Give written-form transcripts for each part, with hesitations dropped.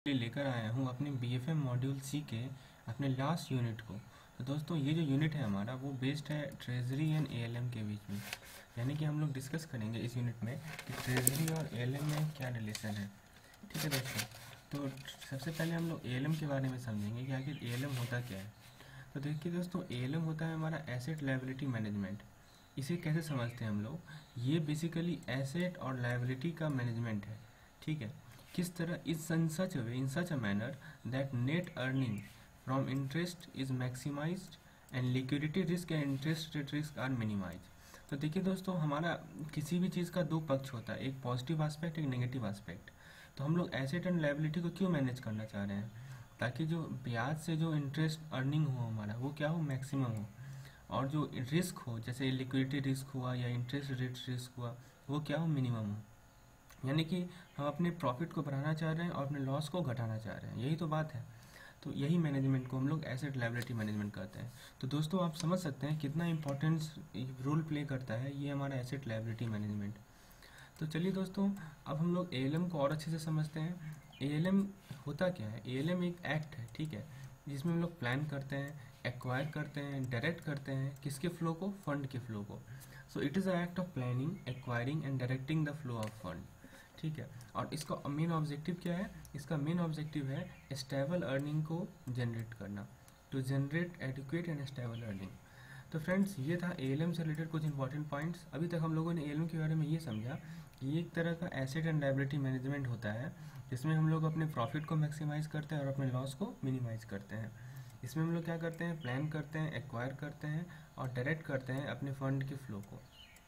लेकर आया हूँ अपने बीएफएम मॉड्यूल सी के अपने लास्ट यूनिट को। तो दोस्तों ये जो यूनिट है हमारा वो बेस्ड है ट्रेजरी एंड एएलएम के बीच में, यानी कि हम लोग डिस्कस करेंगे इस यूनिट में कि ट्रेजरी और एएलएम में क्या रिलेशन है। ठीक है दोस्तों, तो सबसे पहले हम लोग एएलएम के बारे में समझेंगे कि आखिर एएलएम होता क्या है। तो देखिए दोस्तों, एएलएम होता है हमारा एसेट लायबिलिटी मैनेजमेंट। इसे कैसे समझते हैं हम लोग, ये बेसिकली एसेट और लायबिलिटी का मैनेजमेंट है। ठीक है, किस तरह is in such a way, in such a manner that net earning from interest is maximized and liquidity risk and interest rate risk are minimize. तो देखिए दोस्तों, हमारा किसी भी चीज़ का दो पक्ष होता है, एक पॉजिटिव एस्पेक्ट, एक नेगेटिव एस्पेक्ट। तो हम लोग एसेट एंड लायबिलिटी को क्यों मैनेज करना चाह रहे हैं, ताकि जो ब्याज से जो इंटरेस्ट अर्निंग हो हमारा वो क्या हो, मैक्सिमम हो, और जो रिस्क हो जैसे लिक्विडिटी रिस्क हुआ या इंटरेस्ट रेट रिस्क हुआ वो क्या हो, मिनिमम हो। यानी कि हम अपने प्रॉफिट को बढ़ाना चाह रहे हैं और अपने लॉस को घटाना चाह रहे हैं, यही तो बात है। तो यही मैनेजमेंट को हम लोग एसेट लायबिलिटी मैनेजमेंट कहते हैं। तो दोस्तों आप समझ सकते हैं कितना इंपॉर्टेंस रोल प्ले करता है ये हमारा एसेट लायबिलिटी मैनेजमेंट। तो चलिए दोस्तों, अब हम लोग एएलएम को और अच्छे से समझते हैं। एएलएम होता क्या है, एएलएम एक एक्ट है, ठीक है, जिसमें हम लोग प्लान करते हैं, एक्वायर करते हैं, डायरेक्ट करते हैं किसके फ्लो को, फंड के फ्लो को। So it is a act of planning, acquiring and directing the flow of fund. ठीक है, और इसका मेन ऑब्जेक्टिव क्या है, इसका मेन ऑब्जेक्टिव है स्टेबल अर्निंग को जनरेट करना, to generate adequate and stable earning. तो फ्रेंड्स, ये था एएलएम से रिलेटेड कुछ इंपॉर्टेंट पॉइंट्स। अभी तक हम लोगों ने एएलएम के बारे में ये समझा कि ये एक तरह का एसेट एंड लायबिलिटी मैनेजमेंट होता है, जिसमें हम लोग अपने प्रॉफिट को मैक्सिमाइज करते हैं और अपने लॉस को मिनिमाइज करते हैं। इसमें हम लोग क्या करते हैं, प्लान करते हैं, एक्वायर करते हैं और डायरेक्ट करते हैं अपने फंड के फ्लो को।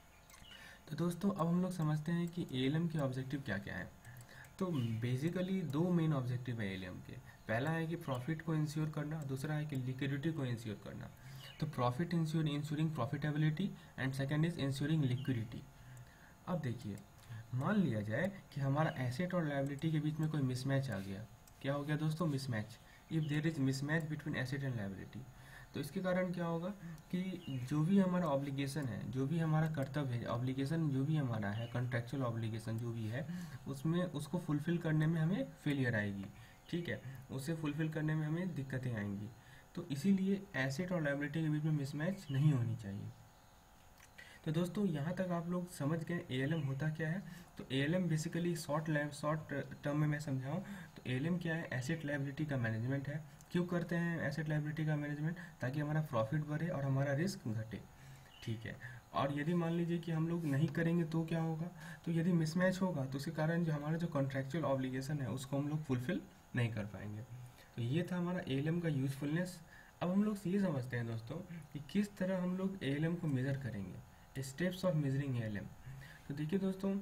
तो दोस्तों अब हम लोग समझते हैं कि एएलएम के ऑब्जेक्टिव क्या क्या है। तो बेसिकली दो मेन ऑब्जेक्टिव है एएलएम के। पहला है कि प्रॉफिट को इंश्योर करना, दूसरा है कि लिक्विडिटी को इंश्योर करना। तो profit insuring profitability and second is insuring liquidity. अब देखिए, मान लिया जाए कि हमारा एसेट और लायबिलिटी के बीच में कोई मिसमैच आ गया। क्या हो गया दोस्तों, mismatch. If there is mismatch between asset and liability, तो इसके कारण क्या होगा कि जो भी हमारा ऑब्लिगेशन है, जो भी हमारा कर्तव्य है, ऑब्लिगेशन जो भी हमारा है, कॉन्ट्रेक्चुअल ऑब्लिगेशन जो भी है, उसमें उसको फुलफिल करने में हमें फेलियर आएगी। ठीक है, उसे फुलफिल करने में हमें दिक्कतें आएंगी। तो इसीलिए एसेट और लायबिलिटी के बीच में मिसमैच नहीं होनी चाहिए। तो दोस्तों यहाँ तक आप लोग समझ गए एएलएम होता क्या है। तो एएलएम बेसिकली शॉर्ट टर्म में मैं समझाऊँ तो एएलएम क्या है, एसेट लायबिलिटी का मैनेजमेंट है। क्यों करते हैं एसेट लायबिलिटी का मैनेजमेंट, ताकि हमारा प्रॉफिट बढ़े और हमारा रिस्क घटे। ठीक है, और यदि मान लीजिए कि हम लोग नहीं करेंगे तो क्या होगा, तो यदि मिसमैच होगा तो उसके कारण जो हमारा जो कॉन्ट्रेक्चुअल ऑब्लिगेशन है उसको हम लोग फुलफिल नहीं कर पाएंगे। तो ये था हमारा एएलएम का यूजफुलनेस। अब हम लोग ये समझते हैं दोस्तों कि किस तरह हम लोग एएलएम को मेज़र करेंगे, स्टेप्स ऑफ मेजरिंग एएलएम। तो देखिए दोस्तों,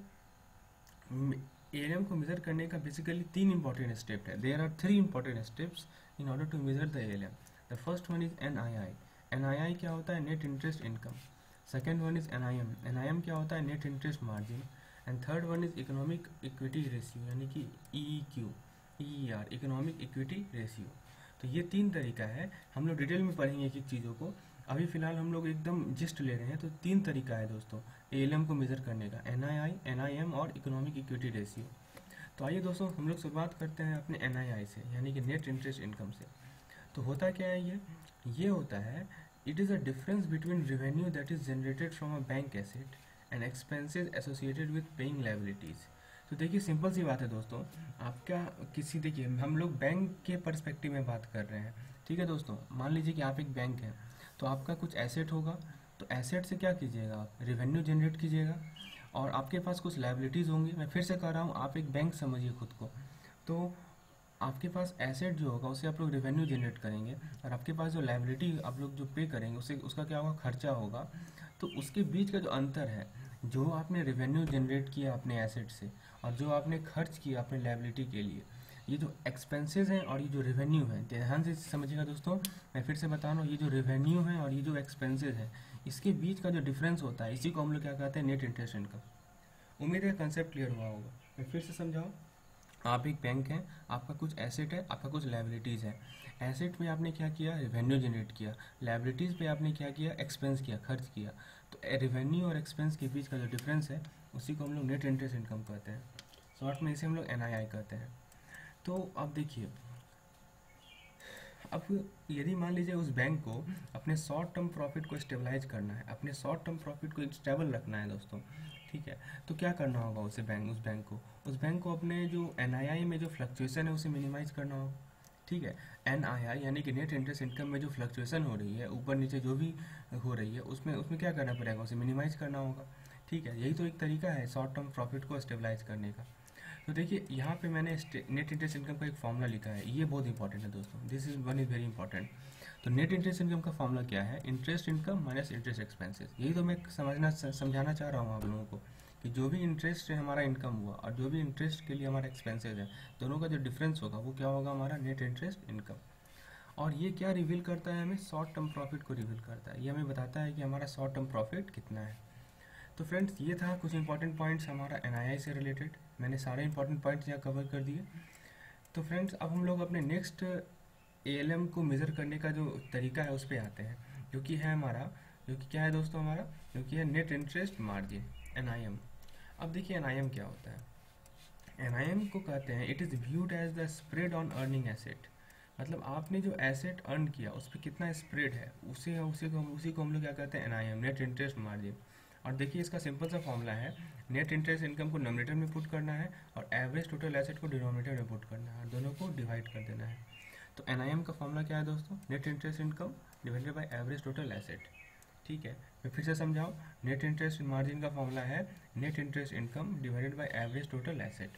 एएलएम को मेजर करने का बेसिकली तीन इंपॉर्टेंट स्टेप है। There are three important steps in order to measure the ALM. The first one is NII. NII क्या होता है, net interest income. Second one is NIM. NIM क्या होता है, net interest margin. And third one is economic equity ratio, यानी कि EEQ, EER, economic equity ratio. तो ये तीन तरीका है, हम लोग डिटेल में पढ़ेंगे एक एक चीज़ों को। अभी फिलहाल हम लोग एकदम जिस्ट ले रहे हैं। तो तीन तरीका है दोस्तों एएलएम को मेजर करने का, एनआईआई, एनआईएम और इकोनॉमिक इक्विटी रेशियो। तो आइए दोस्तों हम लोग शुरुआत करते हैं अपने एनआईआई से, यानी कि नेट इंटरेस्ट इनकम से। तो होता क्या है ये होता है, it is a difference between revenue that is generated from a bank asset and expenses associated with paying liabilities. तो देखिए सिंपल सी बात है दोस्तों, आपका किसी, देखिए हम लोग बैंक के पर्सपेक्टिव में बात कर रहे हैं। ठीक है दोस्तों, मान लीजिए कि आप एक बैंक हैं, तो आपका कुछ एसेट होगा, तो एसेट से क्या कीजिएगा आप, रेवेन्यू जनरेट कीजिएगा, और आपके पास कुछ लायबिलिटीज़ होंगी। मैं फिर से कह रहा हूँ, आप एक बैंक समझिए खुद को। तो आपके पास एसेट जो होगा उससे आप लोग रेवेन्यू जनरेट करेंगे, और आपके पास जो लायबिलिटी आप लोग जो पे करेंगे उससे उसका क्या होगा, खर्चा होगा। तो उसके बीच का जो अंतर है, जो आपने रेवेन्यू जनरेट किया अपने एसेट से और जो आपने खर्च किया अपने लायबिलिटी के लिए, ये जो एक्सपेंसेस हैं और ये जो रेवेन्यू है, ध्यान से समझिएगा दोस्तों, मैं फिर से बता रहा हूँ, ये जो रेवेन्यू है और ये जो एक्सपेंसेस है, इसके बीच का जो डिफरेंस होता है, इसी को हम लोग क्या कहते हैं, नेट इंटरेस्ट इनकम। उम्मीद है कंसेप्ट क्लियर हुआ होगा। मैं फिर से समझाऊँ, आप एक बैंक हैं, आपका कुछ एसेट है, आपका कुछ लायबिलिटीज़ है। एसेट में आपने क्या किया, रेवेन्यू जनरेट किया। लायबिलिटीज़ पे आपने क्या किया, एक्सपेंस किया, खर्च किया। तो रेवेन्यू और एक्सपेंस के बीच का जो डिफरेंस है उसी को हम लोग नेट इंटरेस्ट इनकम कहते हैं। शॉर्ट में इसे हम लोग एनआईआई कहते हैं। तो अब देखिए, अब यदि मान लीजिए उस बैंक को अपने शॉर्ट टर्म प्रॉफिट को स्टेबलाइज करना है, अपने शॉर्ट टर्म प्रॉफिट को स्टेबल रखना है दोस्तों, ठीक है, तो क्या करना होगा उस बैंक को अपने जो एनआईआई में जो फ्लक्चुएशन है उसे मिनिमाइज करना होगा, ठीक है। एनआईआई यानी कि नेट इंटरेस्ट इनकम में जो फ्लक्चुएशन हो रही है, ऊपर नीचे जो भी हो रही है, उसमें उसमें क्या करना पड़ेगा, उसे मिनिमाइज करना होगा, ठीक है। यही तो एक तरीका है शॉर्ट टर्म प्रॉफिट को स्टेबलाइज करने का। तो देखिए यहाँ पे मैंने नेट इंटरेस्ट इनकम का एक फॉर्मूला लिखा है, ये बहुत इंपॉर्टेंट है दोस्तों, this is one is very important. तो नेट इंटरेस्ट इनकम का फॉर्मूला क्या है, interest income minus interest expenses. यही तो मैं समझाना चाह रहा हूँ आप लोगों को कि जो भी इंटरेस्ट से हमारा इनकम हुआ और जो भी इंटरेस्ट के लिए हमारा एक्सपेंसेस है, दोनों का जो डिफरेंस होगा वो क्या होगा, हमारा नेट इंटरेस्ट इनकम। और ये क्या रिवील करता है, हमें शॉर्ट टर्म प्रॉफिट को रिवील करता है, ये हमें बताता है कि हमारा शॉर्ट टर्म प्रॉफिट कितना है। तो फ्रेंड्स ये था कुछ इंपॉर्टेंट पॉइंट्स हमारा एनआईआई से रिलेटेड, मैंने सारे इंपॉर्टेंट पॉइंट्स यहाँ कवर कर दिए। तो फ्रेंड्स अब हम लोग अपने नेक्स्ट एएलएम को मेज़र करने का जो तरीका है उस पर आते हैं, जो कि है हमारा, जो कि क्या है दोस्तों हमारा, जो कि है नेट इंटरेस्ट मार्जिन, एनआईएम। अब देखिए एनआईएम क्या होता है, एनआईएम को कहते हैं it is viewed as the spread on earning asset. मतलब आपने जो एसेट अर्न किया उस पर कितना स्प्रेड है, उसी को हम लोग क्या कहते हैं, एनआईएम, नेट इंटरेस्ट मार्जिन। और देखिए इसका सिंपल सा फॉर्मूला है, नेट इंटरेस्ट इनकम को नोमिनेटर में पुट करना है और एवरेज टोटल एसेट को डिनोमिनेटर में पुट करना है और दोनों को डिवाइड कर देना है। तो एनआईएम का फॉर्मूला क्या है दोस्तों, net interest income divided by average total asset, ठीक है। मैं फिर से समझाऊँ, नेट इंटरेस्ट मार्जिन का फॉर्मूला है net interest income divided by average total asset.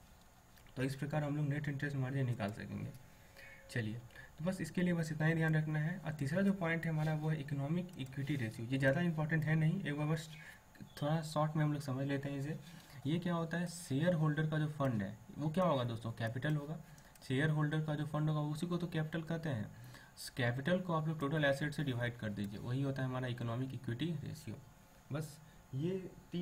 तो इस प्रकार हम लोग नेट इंटरेस्ट मार्जिन निकाल सकेंगे। चलिए, तो बस इसके लिए बस इतना ही ध्यान रखना है। और तीसरा जो पॉइंट है हमारा वो है इकोनॉमिक इक्विटी रेशियो। ये ज़्यादा इंपॉर्टेंट है नहीं, एक बार बस थोड़ा शॉर्ट में हम लोग समझ लेते हैं इसे। ये क्या होता है, शेयर होल्डर का जो फंड है वो क्या होगा दोस्तों, कैपिटल होगा। शेयर होल्डर का जो फंड होगा उसी को तो कैपिटल कहते हैं। कैपिटल को आप लोग टोटल एसेट से डिवाइड कर दीजिए, वही होता है हमारा इकोनॉमिक इक्विटी रेशियो। बस ये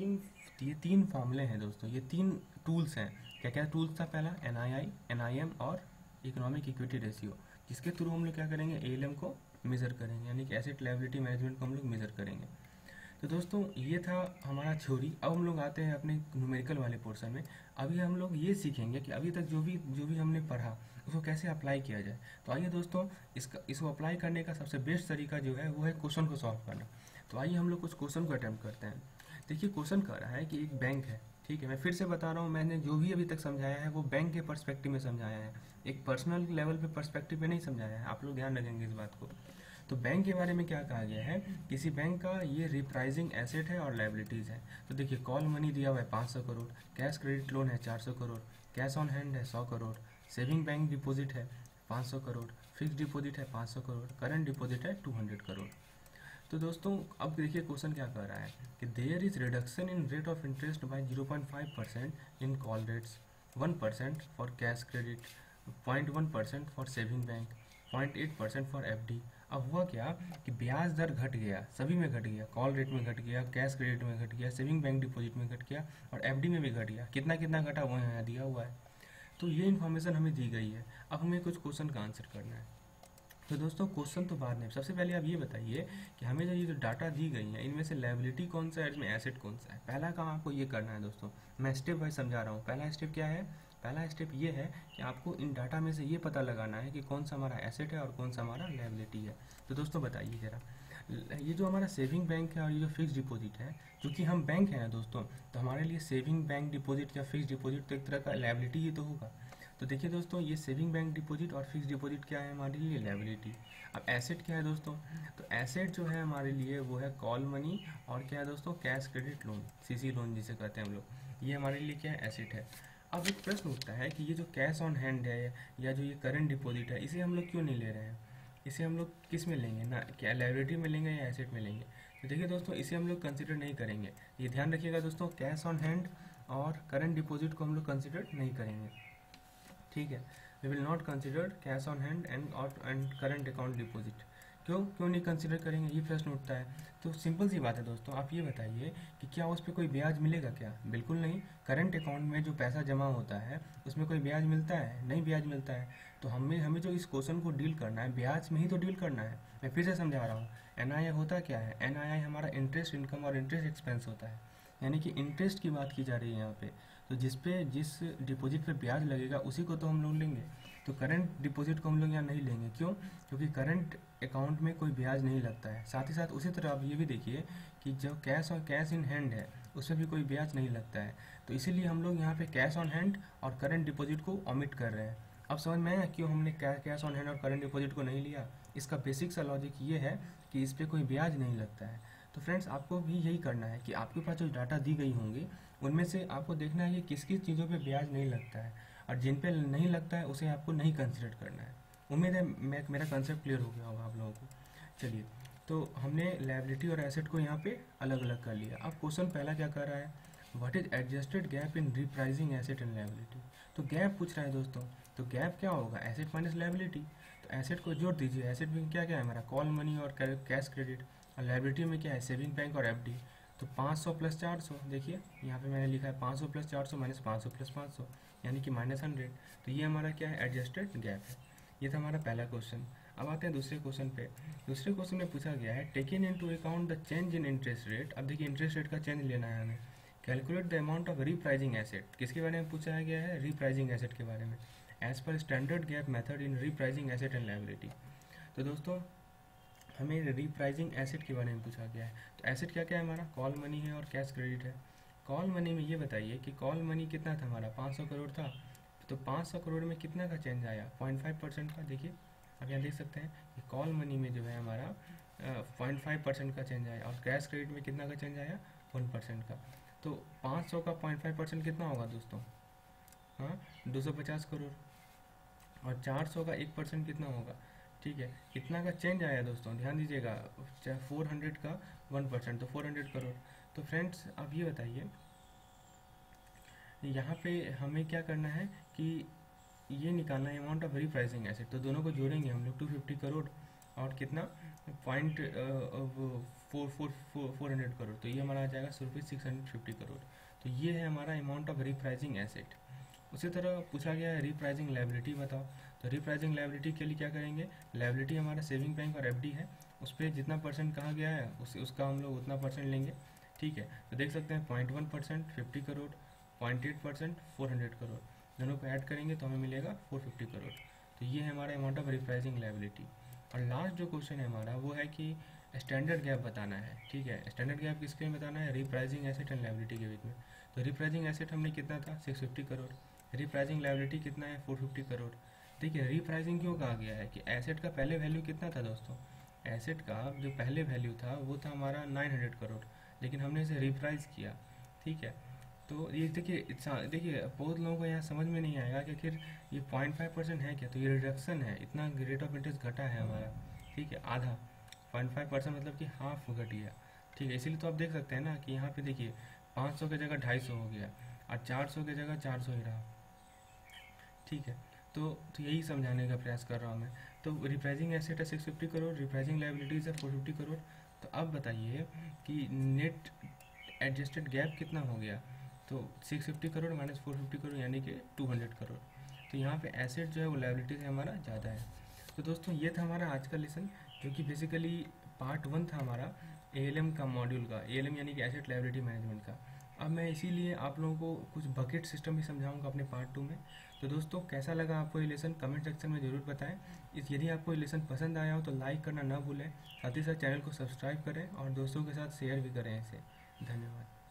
तीन फॉर्मूले हैं दोस्तों, ये तीन टूल्स हैं। क्या क्या टूल्स था, पहला एनआईआई, एनआईएम और इकोनॉमिक इक्विटी रेशियो, जिसके थ्रू हम लोग क्या करेंगे, एएलएम को मेज़र करेंगे, यानी कि एसेट लायबिलिटी मैनेजमेंट को हम लोग मेज़र करेंगे। तो दोस्तों ये था हमारा थ्योरी। अब हम लोग आते हैं अपने न्यूमेरिकल वाले पोर्शन में। अभी हम लोग ये सीखेंगे कि अभी तक जो भी हमने पढ़ा उसको कैसे अप्लाई किया जाए। तो आइए दोस्तों, इसको अप्लाई करने का सबसे बेस्ट तरीका जो है वो है क्वेश्चन को सॉल्व करना। तो आइए हम लोग कुछ क्वेश्चन को अटैम्प्ट करते हैं। देखिए क्वेश्चन कह रहा है कि एक बैंक है, ठीक है। मैं फिर से बता रहा हूँ, मैंने जो भी अभी तक समझाया है वो बैंक के पर्सपेक्टिव में समझाया है, एक पर्सनल लेवल पे पर्सपेक्टिव पे नहीं समझाया है। आप लोग ध्यान रखेंगे इस बात को। तो बैंक के बारे में क्या कहा गया है, किसी बैंक का ये रिप्राइजिंग एसेट है और लाइबिलिटीज़ है। तो देखिए कॉल मनी दिया हुआ है 500 करोड़, कैश क्रेडिट लोन है 400 करोड़, कैश ऑन हैंड है 100 करोड़, सेविंग बैंक डिपॉजिट है 500 करोड़, फिक्स डिपॉजिट है 500 करोड़, करंट डिपॉजिट है 200 करोड़। तो दोस्तों अब देखिए क्वेश्चन क्या कर रहा है कि there is reduction in rate of interest by 0.5% in call rates, 1% for cash credit, 0.1% for saving bank, 0.8% for FD. अब हुआ क्या कि ब्याज दर घट गया, सभी में घट गया, कॉल रेट में घट गया, कैश क्रेडिट में घट गया, सेविंग बैंक डिपॉजिट में घट गया और एफडी में भी घट गया। कितना कितना घटा वो यहाँ दिया हुआ है। तो ये इन्फॉर्मेशन हमें दी गई है। अब हमें कुछ क्वेश्चन का आंसर करना है। तो दोस्तों क्वेश्चन तो बाद में, सबसे पहले आप ये बताइए कि हमें जो ये जो डाटा दी गई है इनमें से लायबिलिटी कौन सा है, इसमें एसेट कौन सा है। पहला काम आपको ये करना है दोस्तों, मैं स्टेप वाइज समझा रहा हूँ। पहला स्टेप क्या है, पहला स्टेप ये है कि आपको इन डाटा में से ये पता लगाना है कि कौन सा हमारा एसेट है और कौन सा हमारा लायबिलिटी है। तो दोस्तों बताइए ज़रा, ये जो हमारा सेविंग बैंक है और ये जो फिक्स डिपॉजिट है, क्योंकि हम बैंक हैं ना दोस्तों, तो हमारे लिए सेविंग बैंक डिपॉजिट या फिक्स डिपॉजिट तो एक तरह का लायबिलिटी ही तो होगा। तो देखिए दोस्तों, ये सेविंग बैंक डिपॉजिट और फिक्स डिपॉजिट क्या है हमारे लिए, लायबिलिटी। अब एसेट क्या है दोस्तों, तो एसेट जो है हमारे लिए वो है कॉल मनी और क्या है दोस्तों, cash credit loan, CC loan जिसे कहते हैं हम लोग, ये हमारे लिए क्या है, एसेट है। अब एक प्रश्न उठता है कि ये जो कैश ऑन हैंड है या जो ये करंट डिपॉजिट है, इसे हम लोग क्यों नहीं ले रहे हैं, इसे हम लोग किस में लेंगे ना, क्या लायबिलिटी में लेंगे या एसेट में लेंगे। तो देखिए दोस्तों, इसे हम लोग कंसिडर नहीं करेंगे। ये ध्यान रखिएगा दोस्तों, कैश ऑन हैंड और करंट डिपॉजिट को हम लोग कंसिडर नहीं करेंगे, ठीक है। We will not consider cash on hand and current account deposit. क्यों नहीं कंसिडर करेंगे, ये प्रश्न उठता है। तो सिंपल सी बात है दोस्तों, आप ये बताइए कि क्या उस पर कोई ब्याज मिलेगा क्या, बिल्कुल नहीं। करंट अकाउंट में जो पैसा जमा होता है उसमें कोई ब्याज मिलता है, नहीं ब्याज मिलता है। तो हमें जो इस क्वेश्चन को डील करना है, ब्याज में ही तो डील करना है। मैं फिर से समझा रहा हूँ, एनआईआई होता क्या है, एनआईआई हमारा इंटरेस्ट इनकम और इंटरेस्ट एक्सपेंस होता है, यानी कि इंटरेस्ट की बात की जा रही है यहाँ पे। तो जिस डिपॉजिट पे ब्याज लगेगा उसी को तो हम लोग लेंगे। तो करंट डिपॉजिट को हम लोग यहाँ नहीं लेंगे, क्यों? क्योंकि करंट अकाउंट में कोई ब्याज नहीं लगता है। साथ ही साथ उसी तरह आप ये भी देखिए कि जो कैश और कैश इन हैंड है उसमें भी कोई ब्याज नहीं लगता है। तो इसीलिए हम लोग यहाँ पे कैश ऑन हैंड और करंट डिपॉजिट को ओमिट कर रहे हैं। अब समझ में आया क्यों हमने कैश ऑन हैंड और करंट डिपॉजिट को नहीं लिया? इसका बेसिक सा लॉजिक ये है कि इस पर कोई ब्याज नहीं लगता है। तो फ्रेंड्स, आपको भी यही करना है कि आपके पास जो डाटा दी गई होंगी उनमें से आपको देखना है कि किस किस चीज़ों पे ब्याज नहीं लगता है, और जिन पे नहीं लगता है उसे आपको नहीं कंसिडर करना है। उम्मीद है मेरा कंसेप्ट क्लियर हो गया होगा आप लोगों को। चलिए, तो हमने लायबिलिटी और एसेट को यहाँ पे अलग अलग कर लिया। अब क्वेश्चन पहला क्या कर रहा है, what is adjusted gap in repricing asset and liability. तो गैप पूछ रहा है दोस्तों, तो गैप क्या होगा, एसेट माइनस लायबिलिटी। तो एसेट को जोड़ दीजिए, एसेट में क्या क्या है हमारा, कॉल मनी और कैश क्रेडिट, और लायबिलिटी में क्या है, सेविंग बैंक और एफडी। तो 500 प्लस 400, देखिए यहाँ पे मैंने लिखा है 500 प्लस 400 माइनस 500 प्लस 500 यानी कि -100। तो ये हमारा क्या है, एडजस्टेड गैप है। ये था हमारा पहला क्वेश्चन। अब आते हैं दूसरे क्वेश्चन पे। दूसरे क्वेश्चन में पूछा गया है taken into account the change in interest rate. अब देखिए इंटरेस्ट रेट का चेंज लेना है हमें। Calculate the amount of repricing asset, किसके बारे में पूछा गया है, रीप्राइजिंग एसेट के बारे में, as per standard gap method in repricing asset and liability. तो दोस्तों हमें रीप्राइजिंग एसेट के बारे में पूछा गया है। तो एसेट क्या क्या है हमारा, कॉल मनी है और कैश क्रेडिट है। कॉल मनी में ये बताइए कि कॉल मनी कितना था हमारा, 500 करोड़ था। तो 500 करोड़ में कितना का चेंज आया, 0.5% का। देखिए आप यहाँ देख सकते हैं कि कॉल मनी में जो है हमारा 0.5% का चेंज आया, और कैश क्रेडिट में कितना का चेंज आया, 1% का। तो 500 का 0.5% कितना होगा दोस्तों, हाँ 250 करोड़। और 400 का 1% कितना होगा, ठीक है, कितना का चेंज आया दोस्तों, ध्यान दीजिएगा, 400 का 1%, तो 400 करोड़। तो फ्रेंड्स अब ये बताइए यहाँ पे हमें क्या करना है कि ये निकालना है अमाउंट ऑफ रीप्राइजिंग एसेट। तो दोनों को जोड़ेंगे हम लोग, 250 करोड़ और कितना, 400 करोड़। तो ये हमारा आ जाएगा ₹650 करोड़। तो ये है हमारा अमाउंट ऑफ रीप्राइजिंग एसेट। उसी तरह पूछा गया है रीप्राइजिंग लायबिलिटी बताओ। तो रीप्राइजिंग लायबिलिटी के लिए क्या करेंगे, लायबिलिटी हमारा सेविंग बैंक और एफडी है, उस पर जितना परसेंट कहा गया है उसका हम लोग उतना परसेंट लेंगे, ठीक है। तो देख सकते हैं 0.1% 50 करोड़, 0.8% 400 करोड़, दोनों को ऐड करेंगे तो हमें मिलेगा 450 करोड़। तो ये है हमारा अमाउंट ऑफ रिप्राइजिंग लायबिलिटी। और लास्ट जो क्वेश्चन है हमारा वो है कि स्टैंडर्ड गैप बताना है, ठीक है। स्टैंडर्ड गैप किसके में बताना है, रिप्राइजिंग एसेट एंड लायबिलिटी के बीच में। तो रिप्राइजिंग एसेट हमने कितना था, 650 करोड़, रिप्राइजिंग लायबिलिटी कितना है, 450 करोड़। देखिए रिप्राइजिंग क्यों कहा गया है कि एसेट का पहले वैल्यू कितना था दोस्तों, एसेट का जो पहले वैल्यू था वो था हमारा 900 करोड़, लेकिन हमने इसे रिप्राइज किया, ठीक है। तो ये देखिए बहुत लोगों को यहाँ समझ में नहीं आएगा कि आखिर ये 0.5% है क्या। तो ये रिडक्शन है, इतना रेट ऑफ इंटरेस्ट घटा है हमारा, ठीक है, आधा। 0.5% मतलब कि हाफ घट गया, ठीक है। इसीलिए तो आप देख सकते हैं ना कि यहाँ पे देखिए 500 की जगह 250 हो गया, और 400 की जगह 400 ही रहा, ठीक है। तो यही समझाने का प्रयास कर रहा हूँ मैं। तो रिप्राइजिंग एसेट है 650 करोड़, रिप्राइजिंग लायबिलिटीज है 450 करोड़। तो अब बताइए कि नेट एडजस्टेड गैप कितना हो गया। तो 650 करोड़ माइनस 450 करोड़ यानी कि 200 करोड़। तो यहाँ पे एसेट जो है वो लायबिलिटी से हमारा ज़्यादा है। तो दोस्तों ये था हमारा आज का लेसन, जो कि बेसिकली पार्ट 1 था हमारा एएलएम का मॉड्यूल का, एएलएम यानी कि एसेट लायबिलिटी मैनेजमेंट का। अब मैं इसीलिए आप लोगों को कुछ बकेट सिस्टम भी समझाऊंगा अपने पार्ट 2 में। तो दोस्तों कैसा लगा आपको ये लेसन, कमेंट सेक्शन में ज़रूर बताएं। यदि आपको ये लेसन पसंद आया हो तो लाइक करना ना भूलें, साथ ही साथ चैनल को सब्सक्राइब करें और दोस्तों के साथ शेयर भी करें इसे। धन्यवाद।